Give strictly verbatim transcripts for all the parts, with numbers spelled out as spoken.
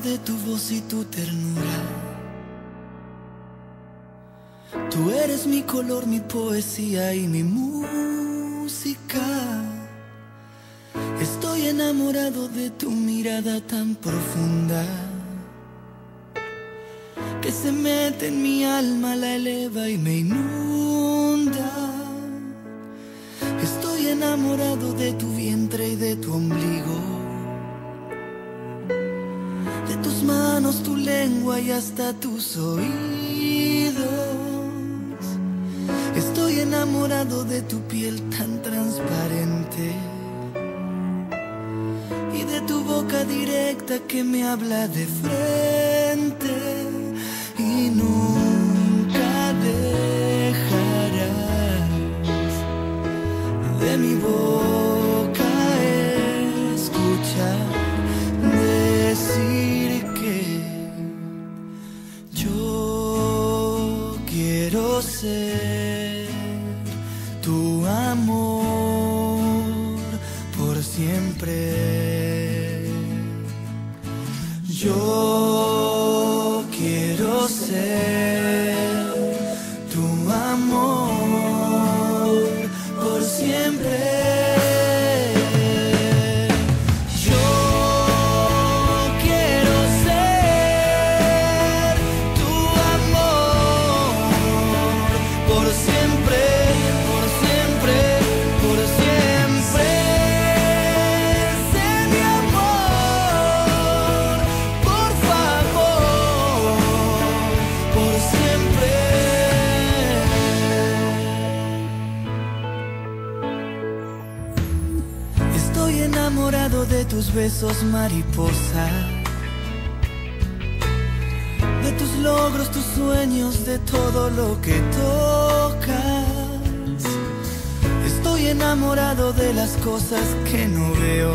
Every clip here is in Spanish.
de tu voz y tu ternura. Tú eres mi color, mi poesía y mi música. Estoy enamorado de tu mirada tan profunda, que se mete en mi alma, la eleva y me inunda. Estoy enamorado de tu vientre y de tu ombligo, de tus manos, tu lengua y hasta tus oídos. Estoy enamorado de tu piel tan transparente y de tu boca directa que me habla de frente. Y nunca dejarás de mi boca escuchar decir que yo quiero ser tu amor por siempre. Yo quiero ser tu amor por siempre. Yo quiero ser tu amor por siempre, por siempre, por siempre. Sé mi amor, por favor, por siempre. Estoy enamorado de tus besos, mariposa, de tus logros, tus sueños, de todo lo que tocas. Estoy enamorado de las cosas que no veo,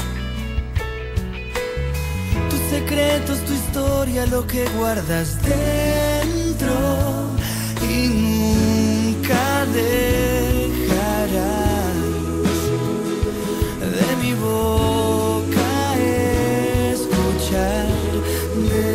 tus secretos, tu historia, lo que guardas dentro. Y nunca dejarás de mi boca escuchar de